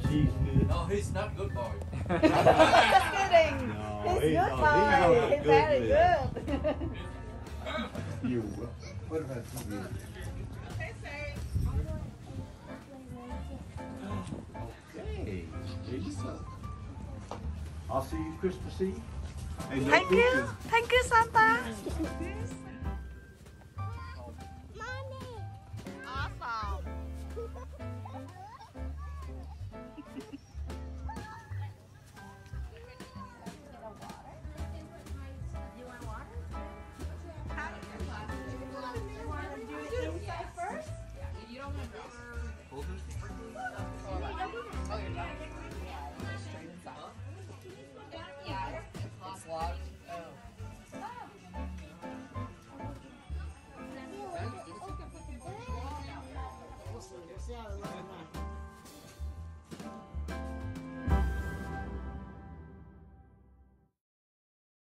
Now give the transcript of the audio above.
she's good. No, he's not good boy. Just kidding. No, He's good he's boy. He's very good. good. You. What about you? Okay. Lisa. I'll see you Christmas Eve. Hey, no Thank you. cooking. Thank you, Santa. Awesome. Yeah.